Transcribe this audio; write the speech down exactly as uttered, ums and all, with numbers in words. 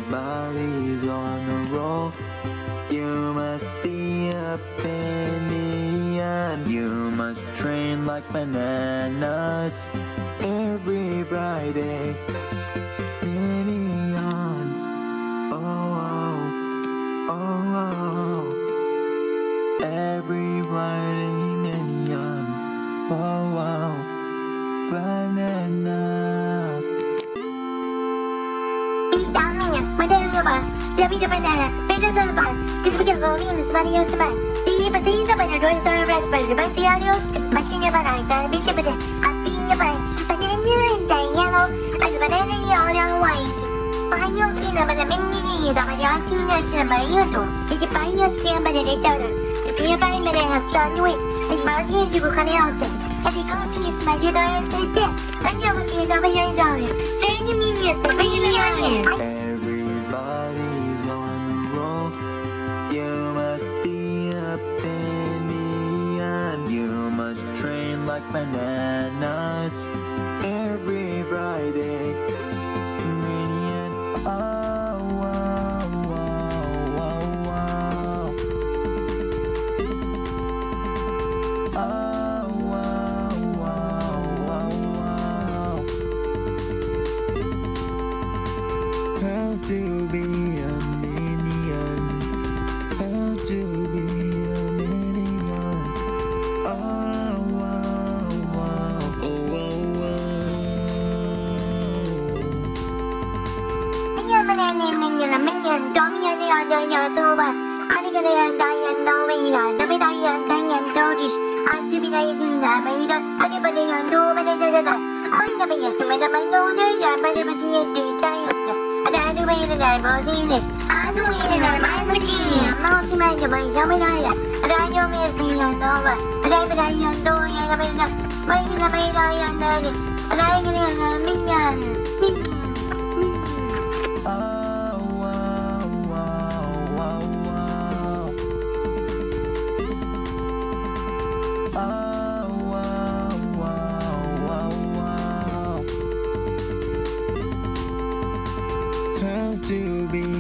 Everybody's on a roll. You must be a Minion. You must train like bananas. Every Friday, Minions. Oh, oh, oh, oh. Every Friday, Minions. Oh, oh, banana. Down Minions, whatever you want. There'll be the banana, better than the bar. This weekend will be in the Spanish man. The embassy in the banana, Royal Star Raspberry, by the audios, machine of banana, Bishop, happy in the bank, banana and yellow, and banana yellow white. Behind your skin, I'm a Minionese, I'm a Yasin Nation by YouTube. If you buy your skin by the other, if you buy me, I have done with, and my years you can out it. And the country is my united death, and you will see the banana. Very Minions, the Minions. Everybody's on a roll. You must be a Minion. You must train like bananas. Every Friday, Minion. Oh, wow, wow, wow, wow. Oh, wow, wow, wow, wow. How to be a Minion? How to be a Minion? Oh, wow, wow, oh, wow, wow. Minion, banana, minion, minion, Domian, the other, your sober. I'm gonna die no way, the Vidayan, Dian, Dodish. I'm to be nice in the Maida, anybody on no banana. I'm the biggest to make a man know the young, but it was here to die. And I do it, and I was in it. I do it, and I'm machine. Most of my mind, Yamanaya, and I am missing on over. And I bet I am doing a minute, waiting a minute, I am dirty. And I get in a minion. Oh, wow, wow, wow, wow. Oh, wow, wow, wow, wow. How to be